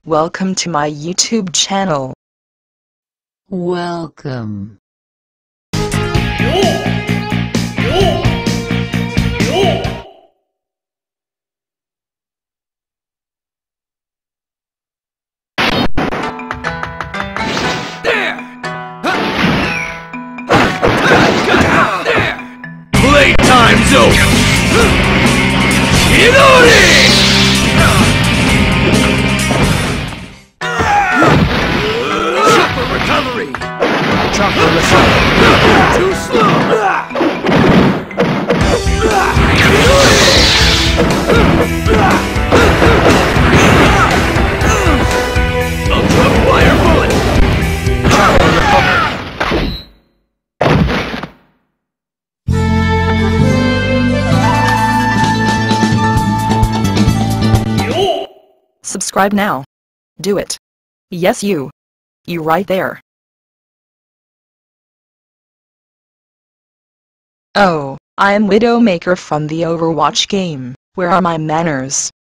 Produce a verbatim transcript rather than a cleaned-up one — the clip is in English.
Welcome to my YouTube channel. Welcome. Playtime's over! Chidori! Chopper recovery! Chopper recovery! Too slow! Ultra fire bullet! Chopper recovery! Subscribe now. Do it. Yes, you. You right there. Oh, I am Widowmaker from the Overwatch game. Where are my manners?